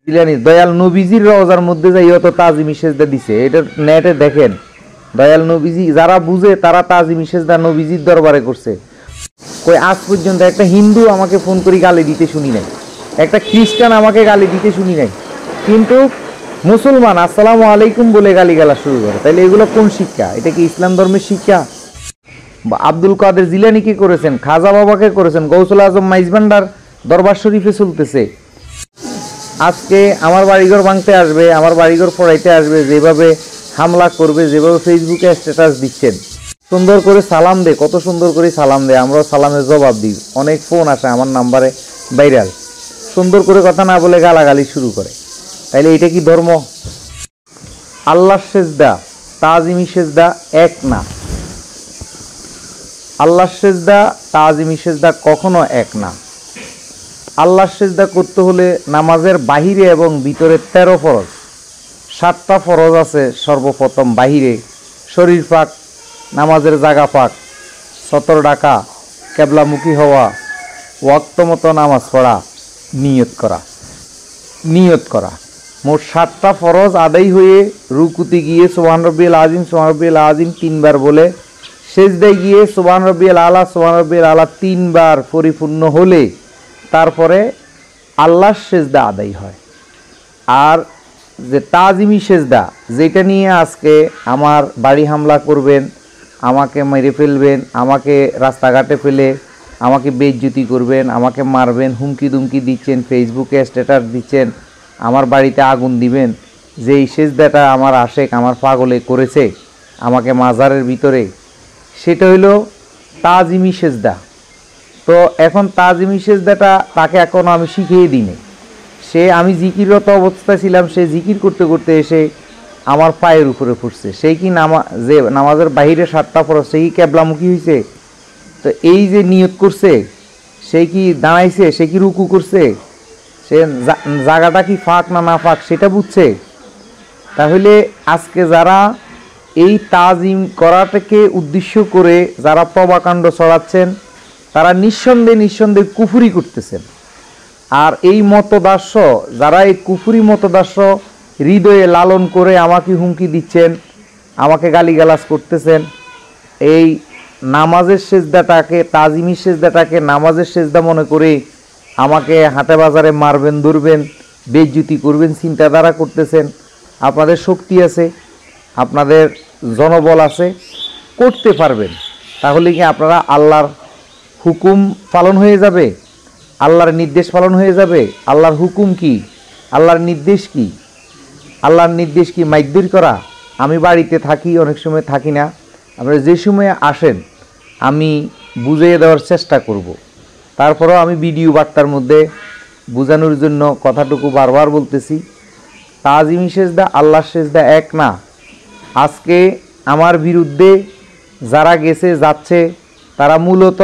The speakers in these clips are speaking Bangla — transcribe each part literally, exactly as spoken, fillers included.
জিলানী দয়াল নবীজির রওজার মধ্যে যাইও তো তাজিমি সেজদা দিছে। এটা নেটে দেখেন, দয়াল নবীজি যারা বুঝে তারা তাজিমি সেজদা নবীজির দরবারে করছে। কই আজ পর্যন্ত একটা হিন্দু আমাকে ফোন করে গালি দিতে শুনি নাই, একটা খ্রিস্টান আমাকে গালি দিতে শুনি নাই, কিন্তু মুসলমান আসসালামু আলাইকুম বলে গালি গালা শুরু করে। তাইলে এগুলো কোন শিক্ষা? এটা কি ইসলাম ধর্মের শিক্ষা? আব্দুল কাদের জিলানীকে করেছেন, খাজা বাবাকে করেছেন, গৌসুল আজম মাইজভান্ডার দরবার শরীফে চলতেছে। আজকে আমার বাড়িঘর ভাঙতে আসবে, আমার বাড়িঘর পড়াইতে আসবে, যেভাবে হামলা করবে, যেভাবে ফেসবুকে স্ট্যাটাস দিচ্ছেন, সুন্দর করে সালাম দে, কত সুন্দর করে সালাম দে, আমরা সালামের জবাব দিই। অনেক ফোন আসে আমার নাম্বারে ভাইরাল, সুন্দর করে কথা না বলে গালাগালি শুরু করে। তাইলে এটা কি ধর্ম? আল্লাহর সেজদা তাজিমি সেজদা এক না। আল্লাহর সেজদা তাজিমি সেজদা কখনো এক না। আল্লাহর সেজদা করতে হলে নামাজের বাহিরে এবং ভিতরে তেরো ফরজ, সাতটা ফরজ আছে। সর্বপ্রথম বাহিরে শরীর পাক, নামাজের জায়গা পাক, সতর ডাকা, কেবলামুখী হওয়া, ওয়াক্ত মতো নামাজ পড়া, নিয়ত করা। নিয়ত করা মোট সাতটা ফরজ আদায় হয়ে রুকুতে গিয়ে সুবহান রব্বিল আযীম সুবহান রব্বিল আযীম তিনবার বলে, সেজদায় গিয়ে সুবহান রব্বিল আলা সুবহান রব্বিল আলা তিনবার পরিপূর্ণ হলে তারপরে আল্লাহর সেজদা আদায় হয়। আর যে তাজিমি সেজদা, যেটা নিয়ে আজকে আমার বাড়ি হামলা করবেন, আমাকে মেরে ফেলবেন, আমাকে রাস্তাঘাটে ফেলে আমাকে বেইজ্জতি করবেন, আমাকে মারবেন, হুমকি দুমকি দিচ্ছেন, ফেসবুকে স্ট্যাটাস দিচ্ছেন, আমার বাড়িতে আগুন দিবেন, যে এই সেজদাটা আমার আশেক আমার পাগলে করেছে আমাকে মাজারের ভিতরে, সেটা হইল তাজিমি সেজদা। তো এখন তাজিমি সেজদাটা তাকে এখনও আমি শিখিয়ে দিই। সে আমি জিকিররত অবস্থায় ছিলাম, সে জিকির করতে করতে এসে আমার পায়ের উপরে পড়ছে। সেই কি নামা যে নামাজের বাহিরে সাতটা ফরজ, সে কি কেবলামুখী হয়েছে? তো এই যে নিয়ত করছে, সে কি দাঁড়াইছে, সে কি রুকু করছে, সে জায়গাটা কি ফাঁক না না ফাঁক সেটা বুঝছে? তাহলে আজকে যারা এই তাজিম করাটাকে উদ্দেশ্য করে যারা প্রভাকাণ্ড ছড়াচ্ছেন, তারা নিঃসন্দেহে নিঃসন্দেহে কুফরি করতেছেন। আর এই মতদাস্য, যারা এই কুফরি মতদাস্য হৃদয়ে লালন করে আমাকে হুমকি দিচ্ছেন, আমাকে গালিগালাজ করতেছেন, এই নামাজের সেজদাটাকে, তাজিমি সেজদাটাকে নামাজের সেজদা মনে করে আমাকে হাটে বাজারে মারবেন, ধরবেন, বেইজ্জতি করবেন চিন্তাধারা করতেছেন। আপনাদের শক্তি আছে, আপনাদের জনবল আছে, করতে পারবেন। তাহলে কি আপনারা আল্লাহর হুকুম পালন হয়ে যাবে, আল্লাহর নির্দেশ পালন হয়ে যাবে। আল্লাহর হুকুম কি, আল্লাহর নির্দেশ কি? আল্লাহর নির্দেশ কি মাইকদুর করা? আমি বাড়িতে থাকি, অনেক সময় থাকি না, আপনারা যে সময় আসেন আমি বুঝিয়ে দেওয়ার চেষ্টা করব। তারপরেও আমি ভিডিও বার্তার মধ্যে বোঝানোর জন্য কথাটুকু বারবার বলতেছি, তাজিমি সেজদা আল্লাহর সেজদা এক না। আজকে আমার বিরুদ্ধে যারা গেছে যাচ্ছে, তারা মূলত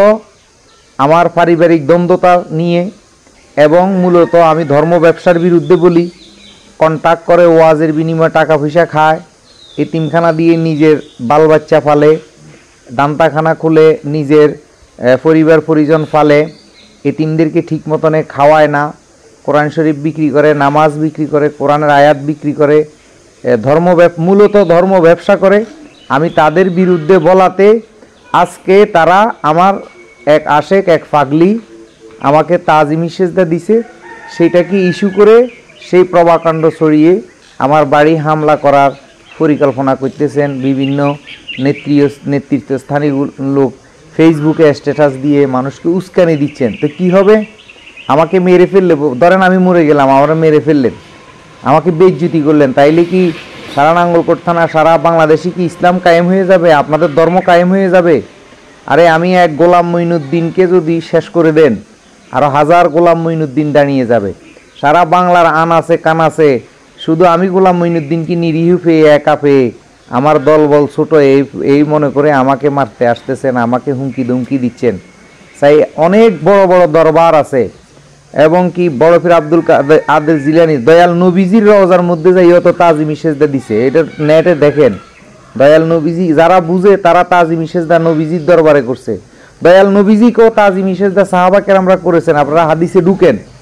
আমার পারিবারিক দ্বন্দ্বতা নিয়ে এবং মূলত আমি ধর্ম ব্যবসার বিরুদ্ধে বলি, কন্ট্যাক্ট করে ওয়াজের বিনিময়ে টাকা পয়সা খায়, এতিমখানা দিয়ে নিজের বাল বাচ্চা ফালে, দান্তাখানা খুলে নিজের পরিবার পরিজন ফালে, এতিমদেরকে ঠিক মতনে খাওয়ায় না, কোরআন শরীফ বিক্রি করে, নামাজ বিক্রি করে, কোরআনের আয়াত বিক্রি করে, ধর্ম মূলত ধর্ম ব্যবসা করে। আমি তাদের বিরুদ্ধে বলাতে আজকে তারা আমার এক আশেক, এক পাগলি আমাকে তাজিমি সেজদা দিছে, সেইটাকে ইস্যু করে সেই প্রভাকাণ্ড ছড়িয়ে আমার বাড়ি হামলা করার পরিকল্পনা করতেছেন বিভিন্ন নেত্রী নেতৃত্বস্থানীয় লোক। ফেসবুকে স্ট্যাটাস দিয়ে মানুষকে উস্কানি দিচ্ছেন। তো কি হবে? আমাকে মেরে ফেললে, ধরেন আমি মরে গেলাম, আমরা মেরে ফেললেন, আমাকে বেইজ্জতি করলেন, তাইলে কি সারা নাঙ্গলকোট থানা, সারা বাংলাদেশে কি ইসলাম কায়েম হয়ে যাবে? আপনাদের ধর্ম কায়েম হয়ে যাবে? আরে আমি এক গোলাম মঈনুদ্দিনকে যদি শেষ করে দেন, আরও হাজার গোলাম মঈনুদ্দিন দাঁড়িয়ে যাবে। সারা বাংলার আন আছে কান আছে, শুধু আমি গোলাম মঈনুদ্দিনকে নিরীহ পেয়ে, একা পেয়ে, আমার দলবল ছোট এই এই মনে করে আমাকে মারতে আসতেছেন, আমাকে হুমকি ধুমকি দিচ্ছেন। তাই অনেক বড় বড় দরবার আছে, এবং কি বড় পীর আব্দুল কাদের জিলানী দয়াল নবীজির রওজার মধ্যে যাইও তো তাজিমি সেজদা দিছে। এটা নেটে দেখেন, দয়াল নবীজি যারা বুঝে তারা তাজিমি সেজদা নবীজির দরবারে করছে। দয়াল নবীজিকেও তাজিমি সেজদা সাহাবা কেরামরা করেছেন। আপনারা হাদিসে ঢুকেন,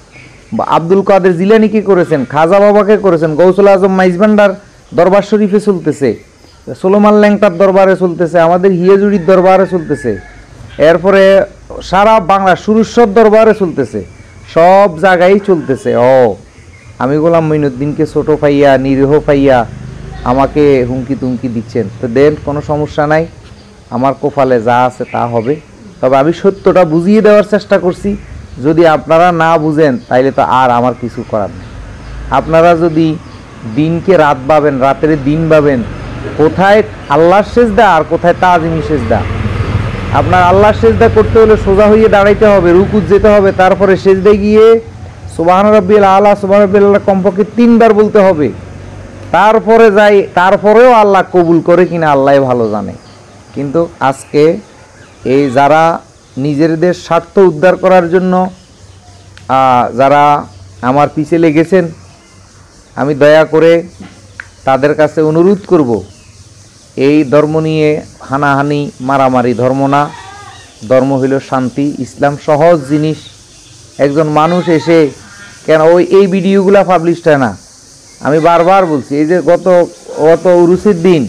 আব্দুল কাদের জিলানীকে করেছেন, খাজা বাবাকে করেছেন, গৌসুল আজম মাইজভান্ডার দরবার শরীফে চলতেছে, সোলোমান ল্যাংটার দরবারে চলতেছে, আমাদের হিয়াজুড়ির দরবারে চলতেছে, এরপরে সারা বাংলা সুরেশ্বর দরবারে চলতেছে, সব জায়গায় চলতেছে। ও আমি গোলাম মঈনুদ্দিনকে ছোটো পাইয়া নিরীহ পাইয়া আমাকে হুমকি তুমকি দিচ্ছেন, তো দেন, কোনো সমস্যা নাই, আমার কপালে যা আছে তা হবে। তবে আমি সত্যটা বুঝিয়ে দেওয়ার চেষ্টা করছি, যদি আপনারা না বুঝেন তাইলে তো আর আমার কিছু করার নেই। আপনারা যদি দিনকে রাত ভাবেন, রাতের দিন ভাবেন, কোথায় আল্লাহর সেজদা আর কোথায় তাজিমি সেজদা। আপনার আল্লাহর সেজদা করতে হলে সোজা হয়ে দাঁড়াইতে হবে, রুকুত যেতে হবে, তারপরে সেজদায় গিয়ে সুবহান রাব্বিল আলা সুবহান রাব্বিল আলা কমপক্ষে তিনবার বলতে হবে, তারপরে যাই, তারপরেও আল্লাহ কবুল করে কিনা আল্লাহ ভালো জানে। কিন্তু আজকে এই যারা নিজেদের স্বার্থ উদ্ধার করার জন্য যারা আমার পিছে লেগেছেন, আমি দয়া করে তাদের কাছে অনুরোধ করব, এই ধর্ম নিয়ে হানাহানি মারামারি ধর্ম না, ধর্ম হইল শান্তি, ইসলাম সহজ জিনিস। একজন মানুষ এসে কেন ওই এই ভিডিওগুলো পাবলিশ হয় না, আমি বারবার বলছি, এই যে গত গত উরুসের দিন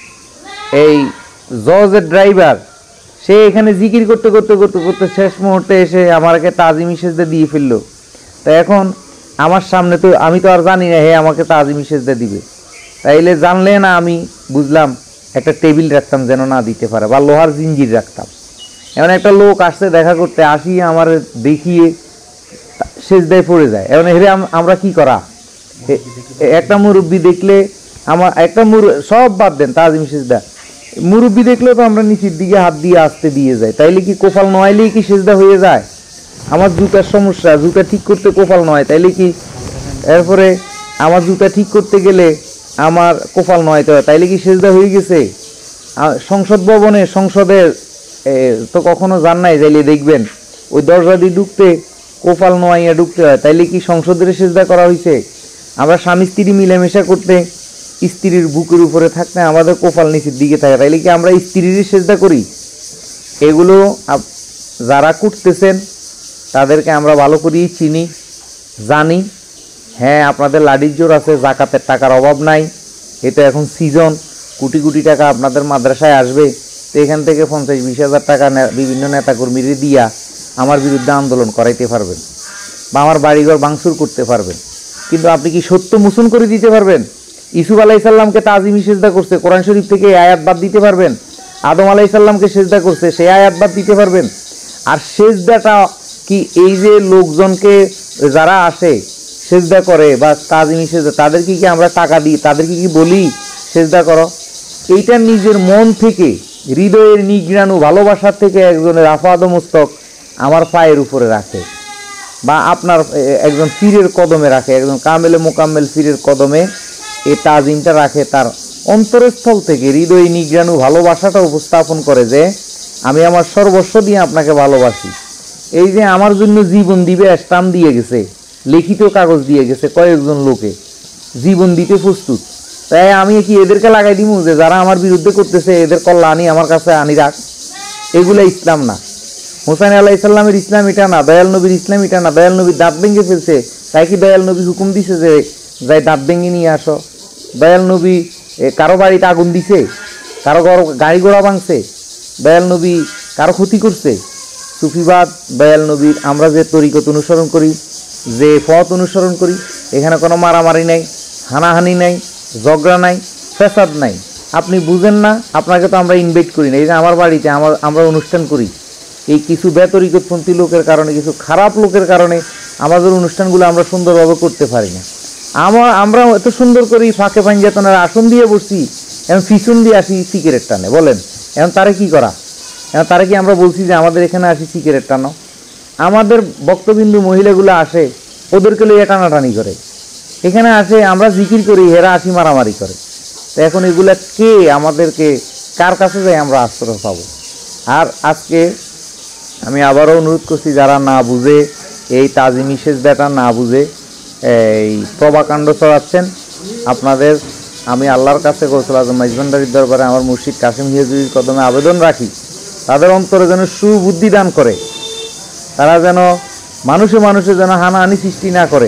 এই জজের ড্রাইভার সে এখানে জিকির করতে করতে করতে করতে শেষ মুহূর্তে এসে আমাকে তাজিমি সেজদা দিয়ে ফেললো। তো এখন আমার সামনে তো আমি তো আর জানি না হে আমাকে তাজিমি সেজদা দিবে, তাইলে জানলে না আমি বুঝলাম একটা টেবিল রাখতাম যেন না দিতে পারে, বা লোহার জিঞ্জির রাখতাম। এমন একটা লোক আসছে দেখা করতে, আসি আমার দেখিয়ে সেজদায় পড়ে যায়। এখন হেরে আমরা কি করা, একটা মুরব্বী দেখলে আমার একটা মুর সব বাদ দেন, তাজিম সেজদা মুরব্বী দেখলেও তো আমরা নিচের দিকে হাত দিয়ে আসতে দিয়ে যাই, তাইলে কি কোপাল নয়লেই কি সেজদা হয়ে যায়? আমার জুতার সমস্যা, জুতা ঠিক করতে কোপাল নয়, তাইলে কি এরপরে আমার জুতা ঠিক করতে গেলে আমার কোপাল নয়, তো তাইলে কি সেজদা হয়ে গেছে? সংসদ ভবনে সংসদের তো কখনো যান নাই, যাইলে দেখবেন ওই দরজা দিয়ে ঢুকতে কোপাল নোয়াইয়া ঢুকতে হয়, তাইলে কি সংসদের সেজদা করা হয়েছে? আমরা স্বামী স্ত্রী মিলেমিশা করতে স্ত্রীর বুকের উপরে থাকতে আমাদের কোপাল নিচের দিকে থাকে, তাইলে কি আমরা স্ত্রীর সেজদা করি? এগুলো যারা করতেছেন তাদেরকে আমরা ভালো করেই চিনি, জানি। হ্যাঁ, আপনাদের লাঠির জোর আছে, জাকাতের টাকার অভাব নাই, এটা এখন সিজন, কোটি কোটি টাকা আপনাদের মাদ্রাসায় আসবে, তো এখান থেকে পঞ্চাশ বিশ হাজার টাকা বিভিন্ন নেতাকর্মীরা দিয়া আমার বিরুদ্ধে আন্দোলন করাইতে পারবেন, বা আমার বাড়িঘর ভাঙচুর করতে পারবেন, কিন্তু আপনি কি সত্য মোচন করে দিতে পারবেন? ইসুফ আলাইসাল্লামকে তাজিমি সেজদা করছে, কোরআন শরীফ থেকে এই আয়াত বাদ দিতে পারবেন? আদম আলাইসাল্লামকে সেজদা করছে, সেই আয়াত বাদ দিতে পারবেন? আর সেজদাটা কি এই যে লোকজনকে যারা আসে সেজদা করে বা তাজিমি সেজদা, তাদেরকে কি আমরা টাকা দিই, তাদেরকে কি বলি সেজদা করো? এইটা নিজের মন থেকে, হৃদয়ের নিগ্রাণু ভালোবাসার থেকে একজনের আফাদ মস্তক আমার পায়ের উপরে রাখে, বা আপনার একজন পীরের কদমে রাখে, একজন কামেলে মোকাম্মেল পীরের কদমে এই তাজিমটা রাখে, তার অন্তরস্থল থেকে হৃদয় নিগ্রাণু ভালোবাসাটা উপস্থাপন করে যে আমি আমার সর্বস্ব দিয়ে আপনাকে ভালোবাসি। এই যে আমার জন্য জীবন দিবে স্টাম্প দিয়ে গেছে, লিখিত কাগজ দিয়ে গেছে কয়েকজন লোকে, জীবন দিতে প্রস্তুত, তাই আমি কি এদেরকে লাগাই দিব যে যারা আমার বিরুদ্ধে করতেছে এদের কল্লা আনি আমার কাছে আনি রাখ? এগুলো ইসলাম না। হোসেন আলাহ ইসলামের ইসলাম এটা না, দয়াল নবীর ইসলাম এটা না। দয়াল নবী দাঁত ভেঙে ফেলছে, তাই কি দয়াল নবী হুকুম দিছে যে যাই দাঁত ভেঙে নিয়ে আসো? দয়াল নবী কারো বাড়িতে আগুন দিছে, কারো গাড়ি ঘোড়া ভাঙছে? দয়াল নবী কারো ক্ষতি করছে? সুফিবাদ দয়াল নবীর আমরা যে তরিকত অনুসরণ করি, যে পথ অনুসরণ করি, এখানে কোনো মারামারি নাই, হানাহানি নাই, ঝগড়া নাই, ফ্যাসাদ নাই। আপনি বুঝেন না, আপনাকে তো আমরা ইনভাইট করি না। এই যে আমার বাড়িতে আমার আমরা অনুষ্ঠান করি, এই কিছু বেতরিকতপন্থী লোকের কারণে, কিছু খারাপ লোকের কারণে আমাদের অনুষ্ঠানগুলো আমরা সুন্দরভাবে করতে পারি না। আমার আমরা এত সুন্দর করি, ফাঁকে পাঞ্জাতনের আসন দিয়ে বসছি, এখন পিছন দিয়ে আসি সিগারেট টানে, বলেন এখন তারে কি করা? এখন তারে কি আমরা বলছি যে আমাদের এখানে আসি সিগারেট টানো? আমাদের বক্তবিন্দু মহিলাগুলো আসে, ওদেরকে লইয়া টানাটানি করে, এখানে আসে আমরা জিকির করি, হেরা আসি মারামারি করে। তো এখন এগুলা কে আমাদেরকে, কার কাছে যাই আমরা আশ্রয় পাবো? আর আজকে আমি আবারও অনুরোধ করছি, যারা না বুঝে এই তাজিমি সেজদাটা না বুঝে এই প্রভাকাণ্ড ছড়াচ্ছেন, আপনাদের আমি আল্লাহর কাছে গৌসুল আজম মাইজভান্ডারির দরবারে আমার মুর্শিদ কাসিম হিয়াজুরির কদমে আবেদন রাখি, তাদের অন্তরে যেন সুবুদ্ধি দান করে, তারা যেন মানুষে মানুষে যেন হানাহানি সৃষ্টি না করে।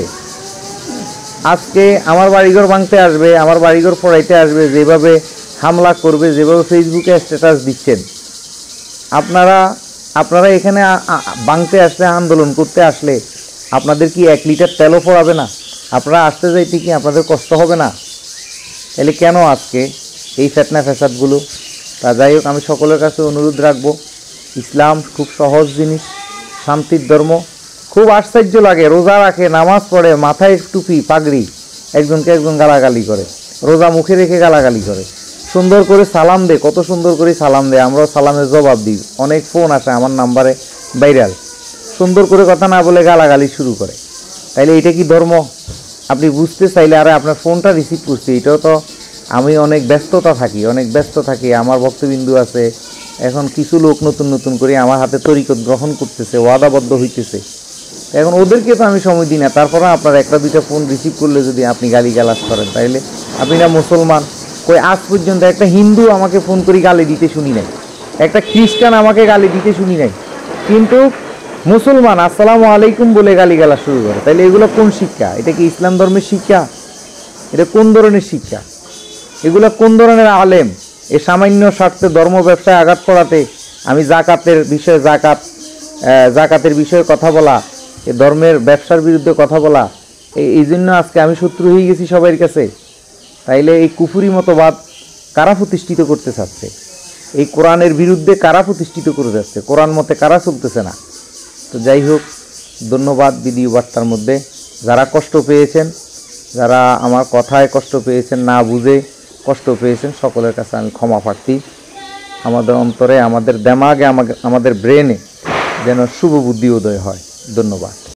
আজকে আমার বাড়িঘর ভাঙতে আসবে, আমার বাড়িঘর পড়াইতে আসবে, যেভাবে হামলা করবে, যেভাবে ফেসবুকে স্ট্যাটাস দিচ্ছেন, আপনারা আপনারা এখানে ভাঙতে আসলে, আন্দোলন করতে আসলে আপনাদের কি এক লিটার তেলও পড়াবে না? আপনারা আসতে যাইতে কি আপনাদের কষ্ট হবে না? তাহলে কেন আজকে এই ফেতনা ফ্যাসাদগুলো? তা যাই হোক, আমি সকলের কাছে অনুরোধ রাখবো, ইসলাম খুব সহজ জিনিস, শান্তির ধর্ম। খুব আশ্চর্য লাগে, রোজা রাখে, নামাজ পড়ে, মাথায় টুপি পাগড়ি, একজনকে একজন গালাগালি করে, রোজা মুখে রেখে গালাগালি করে, সুন্দর করে সালাম দে, কত সুন্দর করে সালাম দেয়, আমরাও সালামের জবাব দিই। অনেক ফোন আসে আমার নাম্বারে ভাইরাল, সুন্দর করে কথা না বলে গালাগালি শুরু করে। তাইলে এটা কি ধর্ম? আপনি বুঝতে চাইলে, আরে আপনার ফোনটা রিসিভ করছি, এটাও তো, আমি অনেক ব্যস্ততা থাকি, অনেক ব্যস্ত থাকি, আমার ভক্তবিন্দু আছে, এখন কিছু লোক নতুন নতুন করে আমার হাতে তরিকত গ্রহণ করতেছে, ওয়াদাবদ্ধ হইতেছে, এখন ওদেরকে তো আমি সময় দিই না। তারপরে আপনার একটা দুইটা ফোন রিসিভ করলে যদি আপনি গালি গালাজ করেন, তাইলে আপনি না মুসলমান? কই আজ পর্যন্ত একটা হিন্দু আমাকে ফোন করে গালি দিতে শুনি নাই, একটা খ্রিস্টান আমাকে গালি দিতে শুনি নাই, কিন্তু মুসলমান আসসালামু আলাইকুম বলে গালি গালা শুরু করে। তাইলে এগুলো কোন শিক্ষা? এটা কি ইসলাম ধর্মের শিক্ষা? এটা কোন ধরনের শিক্ষা? এগুলো কোন ধরনের আলেম? এই সামান্য স্বার্থে ধর্ম ব্যবসায় আঘাত করাতে, আমি জাকাতের বিষয়ে জাকাত জাকাতের বিষয়ে কথা বলা, এ ধর্মের ব্যবসার বিরুদ্ধে কথা বলা, এই জন্য আজকে আমি শত্রু হয়ে গেছি সবার কাছে। তাইলে এই কুফুরি মতবাদ কারা প্রতিষ্ঠিত করতে চাচ্ছে? এই কোরআনের বিরুদ্ধে কারা প্রতিষ্ঠিত করে যাচ্ছে? কোরআন মতে কারা চলতেছে না? তো যাই হোক, ধন্যবাদ ভিডিও বার্তার মধ্যে যারা কষ্ট পেয়েছেন, যারা আমার কথায় কষ্ট পেয়েছেন, না বুঝে কষ্ট পেয়েছেন, সকলের কাছে আমি ক্ষমা প্রার্থী। আমাদের অন্তরে, আমাদের দেমাগে, আমাদের ব্রেনে যেন শুভ বুদ্ধি উদয় হয়। ধন্যবাদ।